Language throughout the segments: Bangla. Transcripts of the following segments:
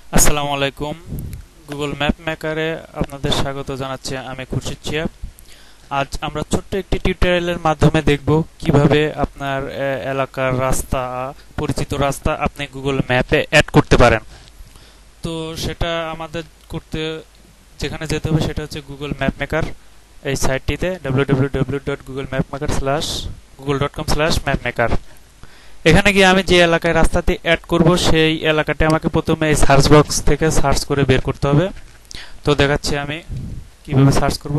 আসসালামু আলাইকুম। গুগল ম্যাপ মেকারে আপনাদের স্বাগত জানাচ্ছি। আমি খুরশিদ চিয়াব। আজ আমরা ছোট্ট একটি টিউটোরিয়ালের মাধ্যমে দেখব কিভাবে আপনার এলাকার রাস্তা, পরিচিত রাস্তা আপনি গুগল ম্যাপে অ্যাড করতে পারেন। তো সেটা আমাদের করতে যেখানে যেতে হবে সেটা হচ্ছে গুগল ম্যাপ মেকার। এই সাইটটিতে www.google.com/mapmaker। এখানে গিয়ে আমি যে এলাকায় রাস্তাটি অ্যাড করব সেই এলাকাটি আমাকে প্রথমে এই সার্চ বক্স থেকে সার্চ করে বের করতে হবে। তো দেখাচ্ছি আমি কিভাবে সার্চ করব।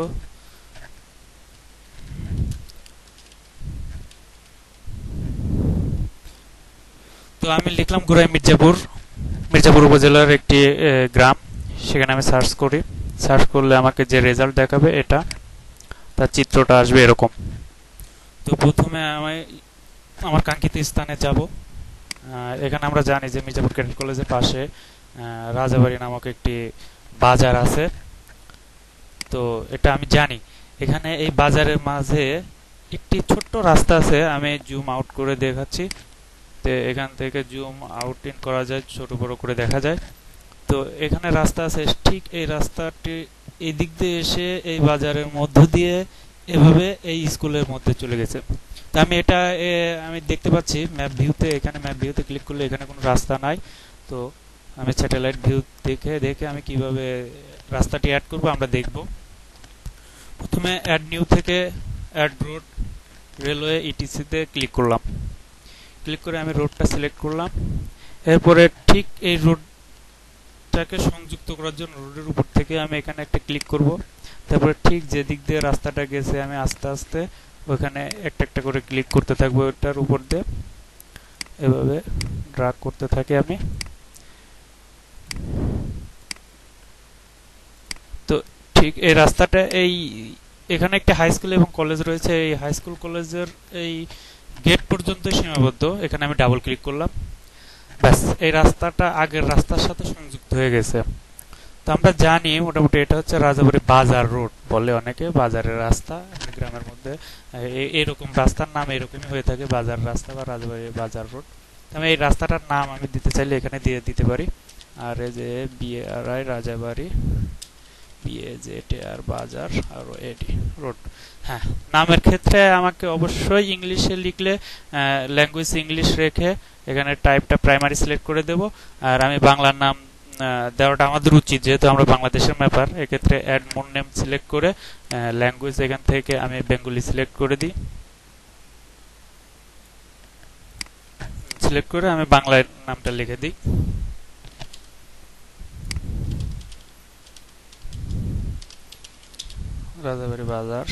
তো আমি লিখলাম গুরাই মির্জাপুর, মির্জাপুর উপজেলার একটি গ্রাম। সেখানে আমি সার্চ করি। সার্চ করলে আমাকে যে রেজাল্ট দেখাবে এটা, তার চিত্রটা আসবে এরকম। তো প্রথমে আমি আমার কাঙ্ক্ষিত স্থানে যাব। এখানে আমরা জানি যে মির্জাপুর ক্যাডেট কলেজের পাশে রাজাবাড়ি নামক একটি বাজার আছে। তো এটা আমি জানি। এখানে এই বাজারের মাঝে একটি ছোট্ট রাস্তা আছে। আমি জুম আউট করে দেখাচ্ছি। তো এখান থেকে জুম আউট ইন করা যায়, ছোট বড় করে দেখা যায়। তো এখানে রাস্তা আছে, ঠিক এই রাস্তাটি এই দিক দিয়ে এসে এই বাজারের মধ্য দিয়ে এভাবে এই স্কুলের মধ্যে চলে গেছে। তো আমি এটা আমি দেখতে পাচ্ছি ম্যাপ ভিউতে। এখানে ম্যাপ ভিউতে ক্লিক করলে এখানে কোনো রাস্তা নাই। তো আমি স্যাটেলাইট ভিউ দেখে দেখে আমি কিভাবে রাস্তাটি অ্যাড করব আমরা দেখব। প্রথমে অ্যাড নিউ থেকে অ্যাড রোড, রেলওয়ে, ইটিসিতে ক্লিক করলাম। ক্লিক করে আমি রোডটা সিলেক্ট করলাম। এরপরে ঠিক এই রোডটাকে সংযুক্ত করার জন্য রোডের উপর থেকে আমি এখানে একটা ক্লিক করব। তারপরে ঠিক যে দিক দিয়ে রাস্তাটা গেছে আমি আস্তে আস্তে ওখানে একটা একটা করে ক্লিক করতে থাকবো। ওটার উপর দিয়ে এভাবে ড্রাগ করতে থাকি আমি। তো ঠিক এই রাস্তাটা এখানে একটা হাই স্কুল এবং কলেজ রয়েছে। এই হাই স্কুল কলেজের এই গেট পর্যন্ত সীমাবদ্ধ। এখানে আমি ডাবল ক্লিক করলাম। ব্যাস, এই রাস্তাটা আগের রাস্তার সাথে সংযুক্ত হয়ে গেছে। তো আমরা জানি মোটামুটি এটা হচ্ছে রাজাবাড়ি বাজার রোড বলে অনেকে, বাজারের রাস্তা। গ্রামের মধ্যে এরকম রাস্তার নাম এরকমই হয়ে থাকে, বাজার রাস্তা বা রাজাবাড়ি বাজার রোড। আমি এই রাস্তাটার নাম আমি দিতে চাইলে এখানে দিয়ে দিতে পারি। আর এই যে BARI রাজাবাড়ি, BAZTR বাজার, আর এডি রোড। হ্যাঁ, নামের ক্ষেত্রে আমাকে অবশ্যই ইংলিশে লিখলে ল্যাঙ্গুয়েজ ইংলিশ রেখে এখানে টাইপটা প্রাইমারি সিলেক্ট করে দেব। আর আমি বাংলার নাম দেওয়াটা আমাদের উচিত, যেহেতু আমরা বাংলাদেশের ম্যাপার। এক্ষেত্রে অ্যাড মোর নেম সিলেক্ট করে ল্যাঙ্গুয়েজ এখান থেকে আমি বেঙ্গলি সিলেক্ট করে দিই। সিলেক্ট করে আমি বাংলায় নামটা লিখে দিই। রাজাবাড়ি বাজার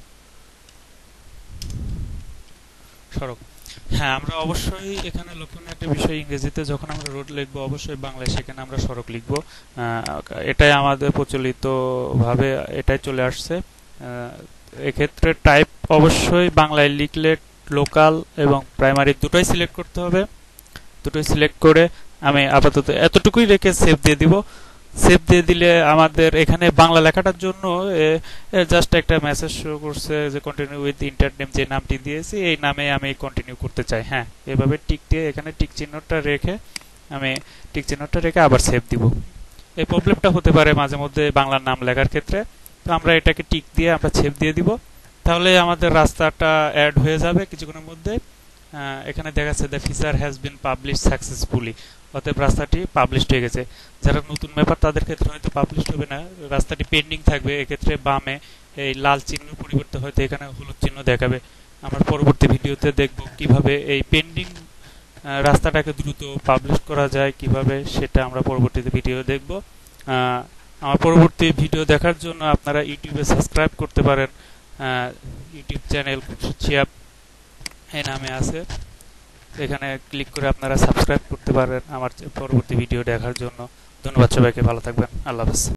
সড়ক। হ্যাঁ, আমরা অবশ্যই এখানে লক্ষণীয় একটা বিষয়, ইংরেজিতে যখন আমরা রোড লিখবো অবশ্যই বাংলায় সেখানে আমরা সড়ক লিখবো। এটাই আমাদের প্রচলিত ভাবে এটাই চলে আসছে। এক্ষেত্রে টাইপ অবশ্যই বাংলায় লিখলে লোকাল এবং প্রাইমারি দুটোই সিলেক্ট করতে হবে। দুটোই সিলেক্ট করে আমি আপাতত এতটুকুই রেখে সেভ দিয়ে দিব। সেভ দিয়ে দিলে আমাদের এখানে বাংলা লেখাটার জন্য জাস্ট একটা মেসেজ শো করছে যে কন্টিনিউ উইথ ইন্টার নেম, যে নামটি দিয়েছি এই নামে আমি কন্টিনিউ করতে চাই। হ্যাঁ, এভাবে টিক দিয়ে এখানে টিক চিহ্নটা রেখে আমি টিক চিহ্নটা রেখে আবার সেভ দিব। এই প্রবলেমটা হতে পারে মাঝে মধ্যে বাংলার নাম লেখার ক্ষেত্রে। তো আমরা এটাকে টিক দিয়ে আমরা সেভ দিয়ে দিব। তাহলে আমাদের রাস্তাটা অ্যাড হয়ে যাবে কিছুক্ষণের মধ্যে। এখানে দেখাচ্ছে the feature has been publish successfully, অতএব রাস্তাটি পাবলিশড হয়ে গেছে। যারা নতুন ম্যাপার তাদের ক্ষেত্রে হয়তো পাবলিশড হবে না, রাস্তাটি পেন্ডিং থাকবে। এক্ষেত্রে বামে এই লাল চিহ্ন পরিবর্তে হয়তো এখানে হলুদ চিহ্ন দেখাবে। আমরা পরবর্তী ভিডিওতে দেখব কিভাবে এই পেন্ডিং রাস্তাটাকে দ্রুত পাবলিশ করা যায় কিভাবে, সেটা আমরা পরবর্তীতে ভিডিও দেখব। আমার পরবর্তী ভিডিও দেখার জন্য আপনারা ইউটিউবে সাবস্ক্রাইব করতে পারেন। ইউটিউব চ্যানেল চিয়াব এই নামে আছে। এখানে ক্লিক করে আপনারা সাবস্ক্রাইব করতে পারেন আমার পরবর্তী ভিডিও দেখার জন্য। ধন্যবাদ সবাইকে, ভালো থাকবেন, আল্লাহ হাফেজ।